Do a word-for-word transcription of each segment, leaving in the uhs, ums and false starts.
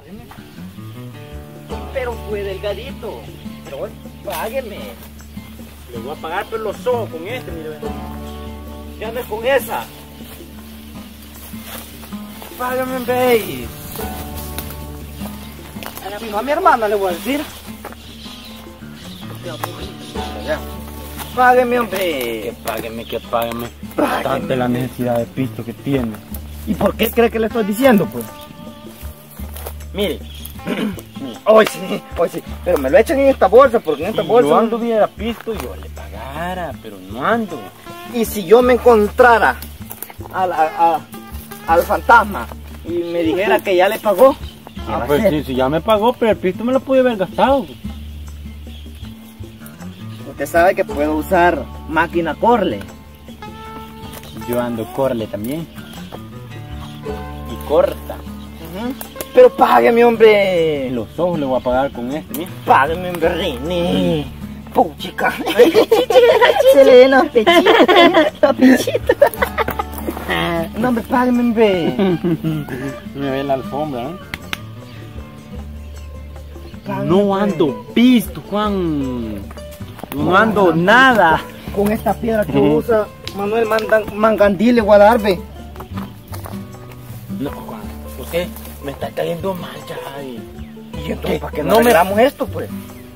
págueme. Pero fue delgadito. Pero págueme. Le voy a pagar pero los ojos con este, mire. Ya no es con esa. Págame, hombre. A mi hermana le voy a decir. Págame, hombre. Que págueme, que págueme. Págueme. Tanta la necesidad de pisto que tiene. ¿Y por qué cree que le estoy diciendo, pues? Mire. Hoy sí, hoy sí. Pero me lo echan en esta bolsa, porque en esta Si bolsa... yo anduviera pisto, yo le pagara, pero no ando. Y si yo me encontrara a la- a- al fantasma y me dijera que ya le pagó, ¿qué va Ah, a pues hacer? sí, si ya me pagó, pero el pisto me lo pude haber gastado. Usted sabe que puedo usar máquina Corle. Yo ando corle también. Y corta. Ujú. Pero págueme, hombre. Los ojos le voy a pagar con este, mira. Págueme, hombre, Rini. Puchica. Se le ven los pechitos. Los pechitos. No, hombre, págueme, hombre. Me ve la alfombra, ¿eh? Págueme, No hombre. ando pisto, Juan. No Juan, ando nada. Con esta piedra que Ujú. usa Manuel Mandan- Mangandí le voy a dar, ve. No, Juan, ¿por qué? Me está cayendo mal ya. Y... Y entonces, ¿para qué no No me- arreglamos esto, pues?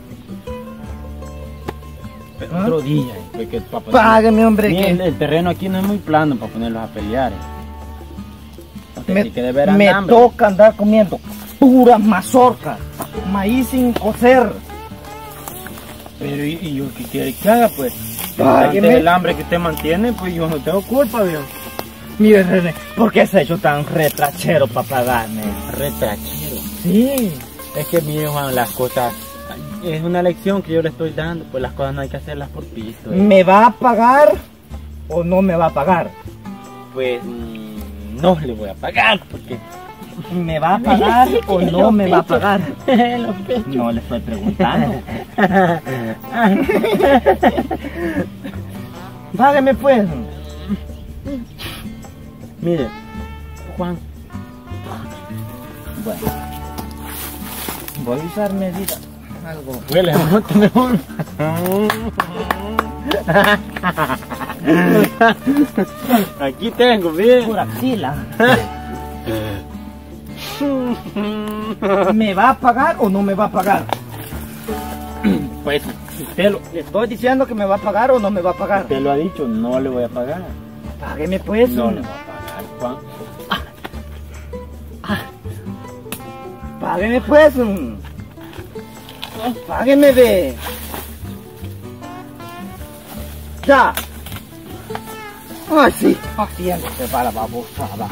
Pero ¿Ah? otro día, eh, porque papá. Págueme, hombre, Mira, que el, el terreno aquí no es muy plano para ponerlos a pelear. eh. Usted me, sí que de veras me hambre. toca andar comiendo pura mazorca, maíz sin cocer. Pero ¿y, y yo qué quiere que haga, pues? Págueme. Ante el hambre que usted mantiene, pues yo no tengo culpa, viejo. Mire, René, ¿por qué se ha hecho tan retrachero para pagarme? Retrachero. Sí. Es que, mire, Juan, las cosas... Es una lección que yo le estoy dando, pues las cosas no hay que hacerlas por pisto. eh. ¿Me va a pagar o no me va a pagar? Pues mm, no le voy a pagar, porque... ¿Me va a pagar o no me va a pagar? Los pechos. No le estoy preguntando. Págueme, pues. Mire, Juan, Bueno, voy a usar medida. Algo. huele mucho mejor. Aquí tengo, mire. Pura axila. ¿Me va a pagar o no me va a pagar? Pues, usted lo, Le estoy diciendo que me va a pagar o no me va a pagar. usted lo ha dicho, no le voy a pagar. Págueme, pues. No le voy a pagar, Juan. Págueme, pues. Págueme, ve. Ya. Ay, sí. Haciéndose para la babosada.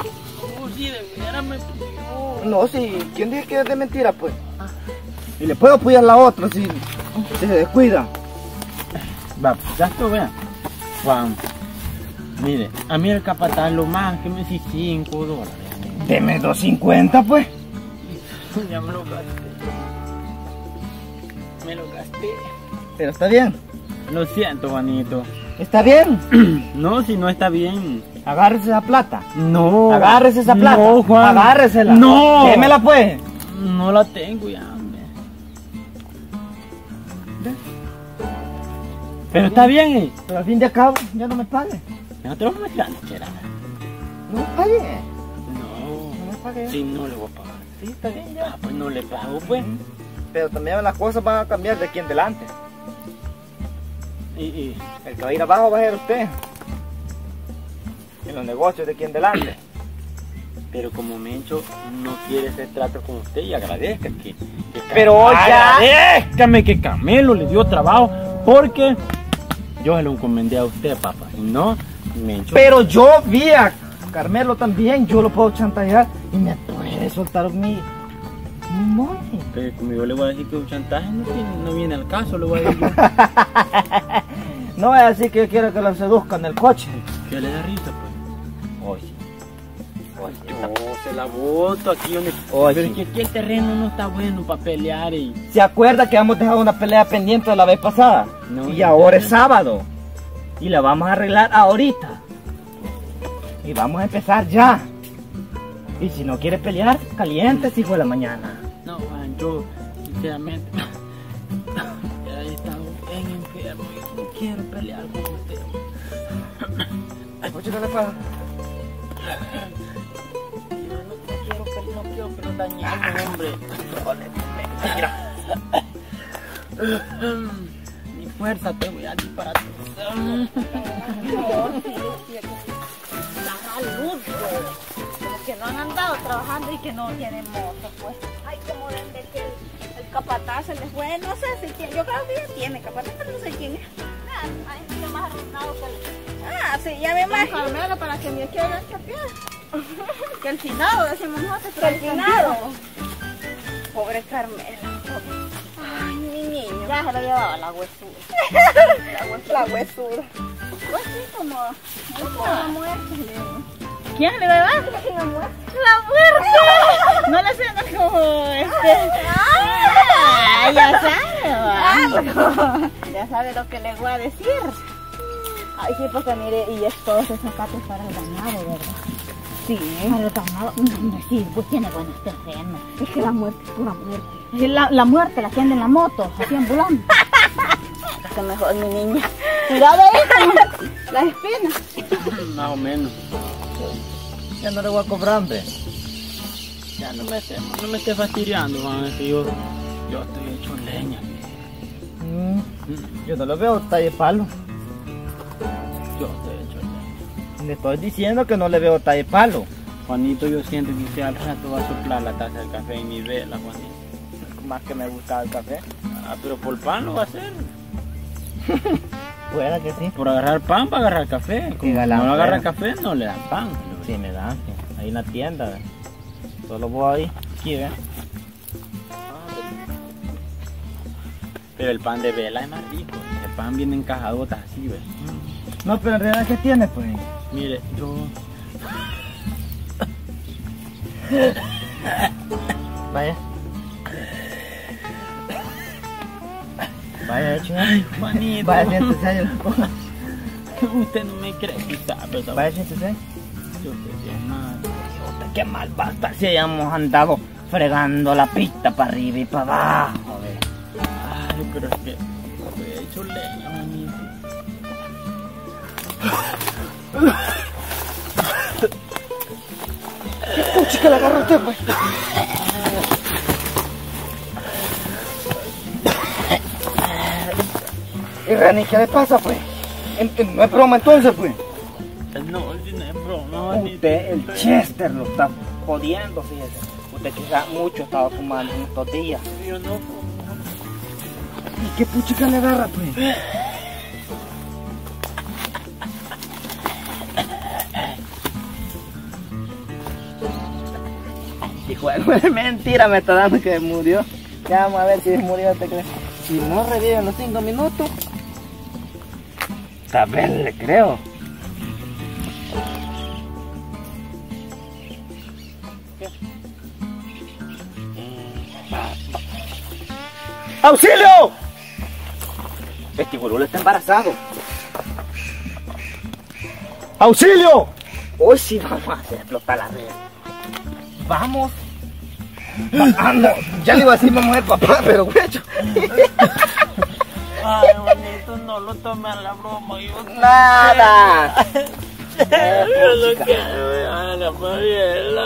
No, sí. ¿Quién dice que es de mentira, pues? Y le puedo apoyar la otra si, si se descuida. Va, ya esto, vean. Juan, mire, a mí el capataz lo más que me dice cinco dólares. Deme dos cincuenta, pues. Ya me lo gasté. Me lo gasté. Pero está bien. Lo siento, Juanito. ¿Está bien? No, si no está bien. Agárrese esa plata. No. Agárrese esa plata. No, Juan. Agárresela. No. Démela, pues. No la tengo ya, hombre. Pero está bien, eh. Pero al fin de cabo, ya no me pague. No te lo voy a echar, chera. No me pague. No. No me pague. Sí, no le voy a pagar. Sí, está bien ya. Ah, pues no le pago, pues. Pero también las cosas van a cambiar de aquí en delante. Y, y, El que va a ir abajo va a ser usted. En los negocios de aquí en delante. pero como Mencho no quiere hacer trato con usted y agradezca que, que Pero ya- agradézcame que Camelo le dio trabajo porque yo se lo encomendé a usted, papá, y no Mencho. Pero yo vi a Carmelo también, yo lo puedo chantajear y me puede soltar mi... mi money. Pero como yo le voy a decir que un chantaje no, tiene- no viene al caso, le voy a decir No es así que yo quiero que lo seduzca en el coche. que le da risa, pues. Oye, Yo se la voto aquí donde... Oye. Pero es que aquí el terreno no está bueno para pelear y... ¿se acuerda que hemos dejado una pelea pendiente de la vez pasada? No, y ya ahora sé. es sábado. Y la vamos a arreglar ahorita. Y vamos a empezar ya. Y si no quiere pelear, caliente, hijo de la mañana. yo, sinceramente, he estado bien enfermo. Yo no quiero pelear con usted. Ay, Puchica, ¿qué le pasa? Yo no, no quiero que, no quiero que nos dañemos, hombre. Mira. Mi fuerza, te voy a disparar. Salud, pues. Como que no han andado trabajando y que no tienen moto, pues. Ay, como desde que el, el capataz se les fue, no sé si tiene, yo creo que ya tiene capataz, pero no sé quién es. Ah, ay, está más arruinado que el... Ah, sí, ya me imagino. Carmelo, para que me quiera chapear. Que el finado, decimos nosotros, pero el finado. Pobre Carmelo. Ay, mi niño. Ya se lo llevaba la huesura. La huesura. La huesura. Pues sí, como, como la muerte. ¿Quién le va a llevar? La muerte. ¡La muerte! No le suena como este. ¡Ah! Ya sabe. Ya sabe lo que le voy a decir. Ay, sí, porque mire, y es todos esos zapatos para el ganado, ¿verdad? Sí. Para el ganado. Sí, pues tiene buenos terrenos. Es que la muerte es pura muerte. Es la, la muerte, la que anda en la moto, así ambulando. Es que mejor, mi niña. Cuidado ahí, las espinas. Más o menos. Ya no le voy a cobrar, hombre. Ya no me esté, no me esté fastidiando, man. Es que yo, yo estoy hecho leña. Mm, mm. Yo no lo veo, está de palo. Yo estoy hecho leña. Le estoy diciendo que no le veo talla de palo. Juanito, yo siento que usted al rato va a soplar la taza del café en mi vela, Juanito. Más que me gusta el café. Ah, pero por pan lo va a hacer. Pueda que sí. Por agarrar pan va a agarrar café. Como galán, no agarra pero. café, no le dan pan. Sí, me dan. Ahí en la tienda. ¿Ve? Solo voy aquí, ¿ve? Pero el pan de vela es más rico. El pan viene en cajadotas así, ¿ves? No, pero en realidad, ¿qué tiene, pues? Mire, yo... Vaya. Vaya, hecho. Ay, Juanito. Vaya, siéntese ahí. Usted no me cree, quizá, pero... Vaya, siéntese ahí. Yo estoy bien mal. Qué mal basta si hayamos andado fregando la pista para arriba y para abajo, ¿ve? Ay, pero es que estoy hecho leña, Juanito. ¡Oh, chica, la agarró usted, pues! Y Rani, ¿qué le pasa, pues? No es broma entonces, pues. No, si no es broma, Juanito. Usted, el Chester, lo está jodiendo, fíjese. Usted quizás mucho estaba fumando en estos días. Yo no fumo. ¿Y qué puchica le agarra, pues? Hijo de mentira, me está dando que murió. Ya vamos a ver si murió, te crees. Si no revive en los cinco minutos, tal vez le creo. ¡Auxilio! Este boludo está embarazado. ¡Auxilio! Hoy sí vamos a hacer explotar la red. Vamos. Vamos. Ya le iba a decir mamá de papá, pero güecho. Ay, bonito, no lo tome a la broma. Yo... Nada. Yo no quiero ver a la Mariela.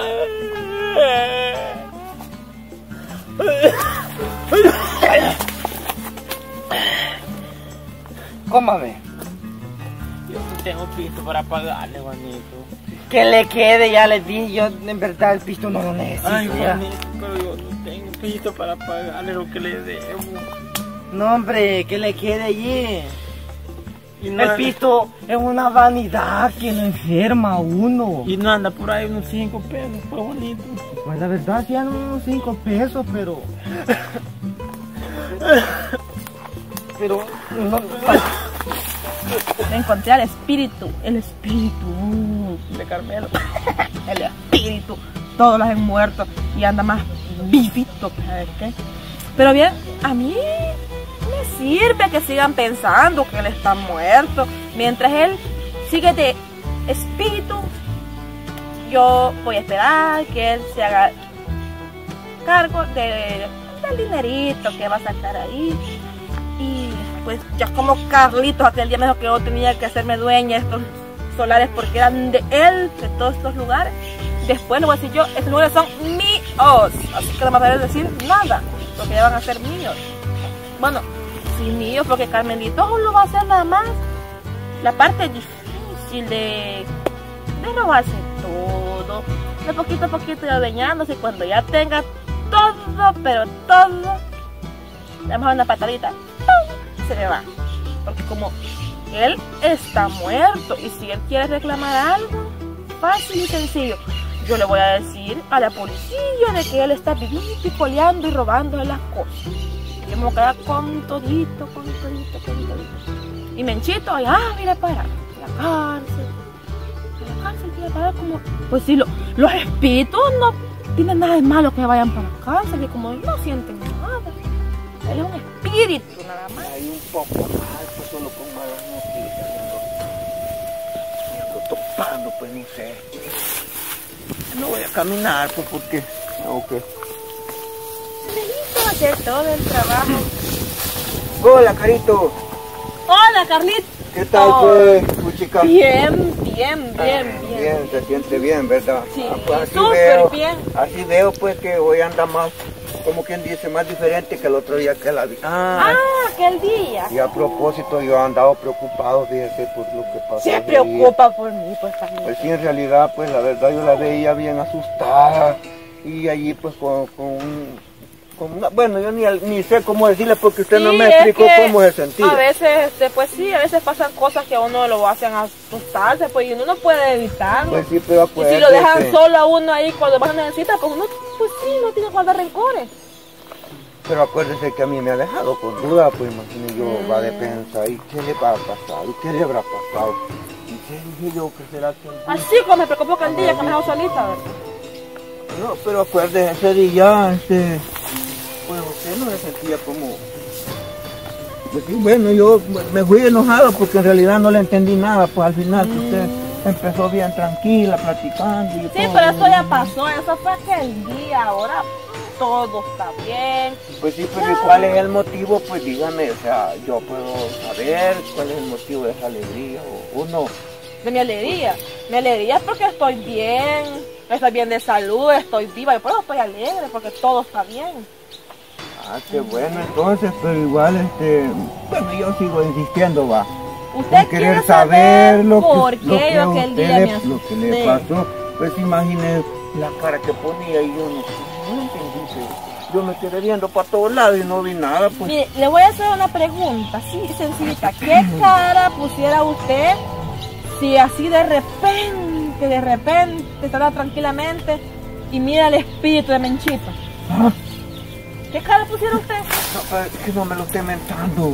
Cómame. Yo no tengo pisto para pagarle, Juanito. Que le quede, ya les dije, yo en verdad el pisto no lo necesito. Ay, ya. Juanito, pero yo no tengo pisto para pagarle lo que le debo. No, hombre, que le quede allí. Y no El anda- pisto es una vanidad que lo enferma a uno. Y no anda por ahí unos cinco pesos, pues, bonito. Pues la verdad, sí eran unos cinco pesos, pero... pero... No, Encontré al espíritu, el espíritu de Carmelo. El espíritu. Todos los han muerto y anda más vivito, ¿sabes qué? Pero bien, a mí me sirve que sigan pensando que él está muerto. Mientras él sigue de espíritu, yo voy a esperar que él se haga cargo de, el dinerito que va a sacar ahí. Y pues ya como Carlitos aquel día me dijo que yo tenía que hacerme dueña de estos solares porque eran de él, de todos estos lugares. Después le voy a decir yo, estos lugares son míos, así que no me va a decir nada, porque ya van a ser míos. Bueno, sí míos, porque Carmelito lo va a hacer nada más la parte difícil de, de robarse todo, de poquito a poquito y adueñándose. Cuando ya tenga todo, pero todo, le damos una patadita, ¡pum!, se le va, porque como él está muerto y si él quiere reclamar algo, fácil y sencillo, yo le voy a decir a la policía de que él está viviendo y coleando y robando las cosas. Y yo me voy a quedar con todito, con todito, con todito. Y Menchito, allá, mira para la cárcel. A la cárcel quiere parar como... Pues sí, lo, los espíritus no tienen nada de malo que vayan para la cárcel, y como no sienten nada. Él es un espíritu nada más. Hay un poco mal, pues solo con malas noticias. Me ando topando, pues no sé. No voy a caminar, pues porque... Ok. Necesito hacer todo el trabajo. Hola, Carito. Hola, Carlito. ¿Qué tal, pues, tu chica? Bien, bien, bien, bien. Bien, se siente bien, ¿verdad? Sí, Ah, pues así súper veo, bien. Así veo, pues, que hoy anda más, como quien dice, más diferente que el otro día que la vi. Ah, aquel día. Y a propósito, yo he andado preocupado, fíjese, por lo que pasó. Se ese preocupa por mí, pues, día. Carlito. Pues sí, en realidad, pues, la verdad, yo la veía bien asustada. Y allí, pues, con, con un... con una- bueno, yo ni, ni sé cómo decirle porque usted no Sí, me es explicó que cómo se sentía. A veces, este, pues sí, a veces pasan cosas que a uno lo hacen asustarse, pues, y uno no puede evitarlo. Pues sí, pero y si lo acuérdese. dejan solo a uno ahí cuando más necesita, pues uno, pues sí, no tiene que guardar rencores. Pero acuérdese que a mí me ha dejado con duda, pues imagínese yo, Mm. va de pensar, ¿y qué le va a pasar? ¿Y qué le habrá pasado? ¿Y qué dije yo? ¿Qué será que el día? Así como me preocupó que el día que me dejó solita, ¿verdad? No, pero acuérdese, ese día, este, pues usted no se sentía como... Pues sí, bueno, yo me fui enojado porque en realidad no le entendí nada, pues al final que usted empezó bien tranquila, platicando y Sí, todo. pero eso ya pasó, eso fue aquel día, ahora todo está bien. Pues sí, pero ¿y cuál es el motivo? Pues dígame, o sea, yo puedo saber cuál es el motivo de esa alegría o, o no. De mi alegría, mi alegría es porque estoy bien, estoy bien de salud, estoy viva, y por eso estoy alegre, porque todo está bien. Ah, qué bueno, entonces, pero igual, este, bueno, yo sigo insistiendo, va. Usted En quiere querer saber saber lo que, por lo qué que yo a aquel usted día le, me lo que le asusté. pasó. Pues imagine la cara que ponía y yo no, no entendí. Pues. Yo me quedé viendo para todos lados y no vi nada, pues. Mire, le voy a hacer una pregunta, así sencillita. ¿Qué cara pusiera usted si así de repente, de repente, estará tranquilamente y mira el espíritu de Menchito? Ah, ¿Qué cara pusiera usted? no, pero es que no me lo esté mentando.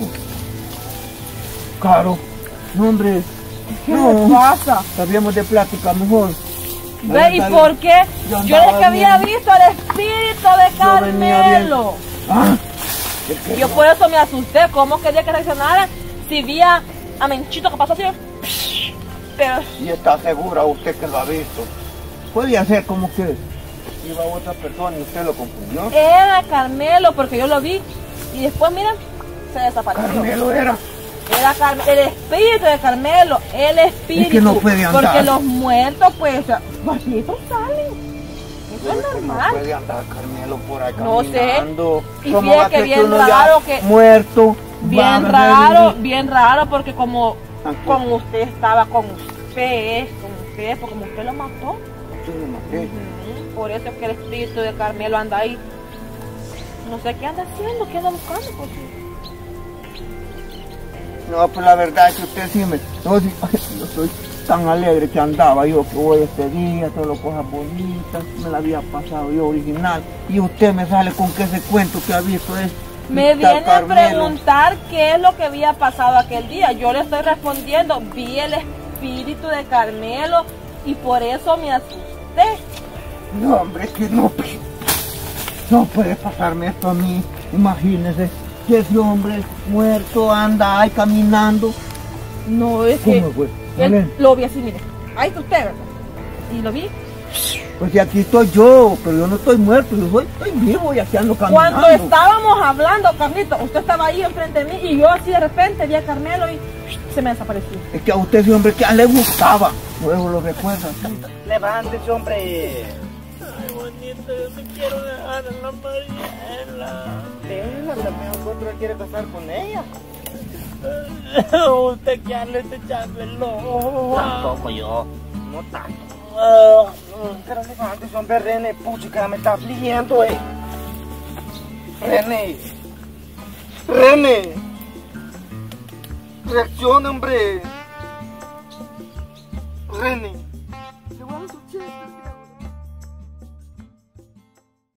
Caro, no, hombre. ¿Qué No. le pasa? Sabíamos de plática mejor. ¿Ve? ¿Y Ahí- por qué? yo Yo andaba desde que había bien. visto el espíritu de Yo venía bien. Carmelo. Ah, es que Yo no. por eso me asusté. ¿Cómo quería que reaccionara si vi a, a Menchito que pasó así? Pero ¿Y está segura usted que lo ha visto? Podía ser como que iba otra persona y usted lo confundió. era Carmelo porque yo lo vi y después, miren, se desapareció. Carmelo era. Era Carme- el espíritu de Carmelo, el espíritu. Es que no puede andar. Porque los muertos, pues, bajitos salen. Eso es No normal. puede andar Carmelo por ahí No sé. caminando. Y ¿Cómo fíjate va a que ser bien uno ya raro que- muerto va Bien a raro, revivir? bien raro, porque como Ah, con usted estaba con usted, con usted, porque como usted lo mató. Yo lo maté. Ujú, por eso es que el espíritu de Carmelo anda ahí. No sé qué anda haciendo, qué anda buscando. Porque... No, pues la verdad es que usted sí me... No, sí, yo soy tan alegre que andaba yo que hoy este día, todas las cosas bonitas, me la había pasado yo original. Y usted me sale con que ese cuento que ha visto es... Me está viene a Carmelo. preguntar qué es lo que había pasado aquel día. Yo le estoy respondiendo, vi el espíritu de Carmelo y por eso me asusté. No, hombre, que no, pues, no puede pasarme esto a mí. Imagínese que ese hombre muerto anda ahí caminando. No, es que ¿Cómo fue? él Vale. lo vi así, mire. Ahí está usted, ¿verdad? Y lo vi Pues si aquí estoy yo, pero yo no estoy muerto, yo soy, estoy vivo y aquí ando caminando. Cuando estábamos hablando, Carlito, usted estaba ahí enfrente de mí y yo así de repente vi a Carmelo y se me desapareció. Es que a usted ese hombre que a le gustaba, luego lo recuerda. Levántese, hombre. Ay, bonito, yo me quiero dejar a la Mariela. Déjela, también otro quiere casar con ella. Usted que le está echando el ojo. Tampoco yo. No tanto. Uh, pero levántese, hombre, René. Pucha, me está afligiendo, eh. René. René. Reacciona, hombre. René.